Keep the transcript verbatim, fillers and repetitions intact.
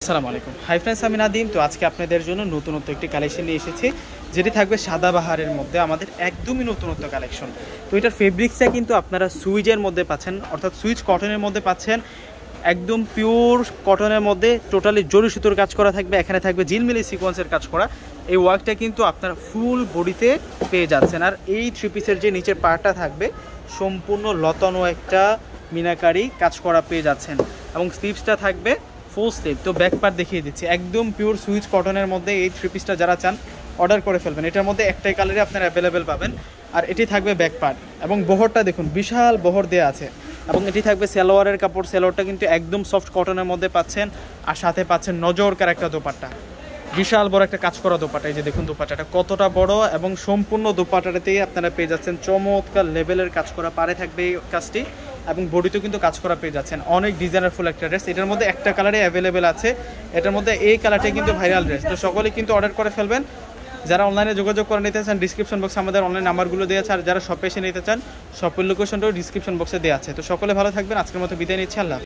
আসসালামু আলাইকুম। Hi friends, আমি নাদিম। তো আজকে আপনাদের জন্য নতুনত্ব একটি কালেকশন নিয়ে এসেছি, যেটি থাকবে সাদাবাহারের মধ্যে আমাদের একদমই নতুনত্ব কালেকশন। তো এটার ফেব্রিক্সটা কিন্তু আপনারা সুইজের মধ্যে পাচ্ছেন, অর্থাৎ সুইচ কটনের মধ্যে পাচ্ছেন। একদম পিওর কটনের মধ্যে টোটালি জরি সুতোর কাজ করা থাকবে, এখানে থাকবে ঝিলমিলি সিকোয়েন্সের কাজ করা। এই ওয়ার্কটা কিন্তু আপনারা ফুল বডিতে পেয়ে যাচ্ছেন। আর এই থ্রি পিসের যে নিচের পার্টটা থাকবে সম্পূর্ণ লতানো একটা মিনাকারি কাজ করা পেয়ে যাচ্ছেন, এবং স্লিভসটা থাকবে ফুল স্লিভ। তো ব্যাক পার্ট দেখিয়ে দিচ্ছি, একদম পিওর সুইচ কটনের মধ্যে এই থ্রি পিসটা যারা চান অর্ডার করে ফেলবেন। এটার মধ্যে একটাই কালারে আপনারা অ্যাভেলেবেল পাবেন। আর এটি থাকবে ব্যাক পার্ট, এবং বহরটা দেখুন বিশাল বহর দেওয়া আছে। এবং এটি থাকবে সালোয়ারের কাপড়, সালোয়ারটা কিন্তু একদম সফট কটনের মধ্যে পাচ্ছেন। আর সাথে পাচ্ছেন নজরকার একটা দোপাট্টা, বিশাল বড় একটা কাজ করা দোপাট্টা। এই যে দেখুন দোপাট্টাটা কতটা বড়, এবং সম্পূর্ণ দোপাট্টাতেই আপনারা পেয়ে যাচ্ছেন চমৎকার লেভেলের কাজ করা। পারে থাকবে এই কাজটি, এবং বডিতেও কিন্তু কাজ করা পেয়ে যাচ্ছেন। অনেক ডিজাইনার ফুল একটা ড্রেস। এটার মধ্যে একটা কালারে অ্যাভেলেবেল আছে, এটার মধ্যে এই কালারটাই কিন্তু ভাইরাল ড্রেস। তো সকলেই কিন্তু অর্ডার করে ফেলবেন। যারা অনলাইনে যোগাযোগ করে নিতে চান ডিসক্রিপশন বক্সে আমাদের অনলাইন নাম্বারগুলো দেওয়া আছে, আর যারা শপে এসে নিতে চান শপের লোকেশনটাও ডিসক্রিপশন বক্সে দেওয়া আছে। তো সকলে ভালো থাকবেন। আজকের মতো বিদায় নিচ্ছি। আল্লাহ।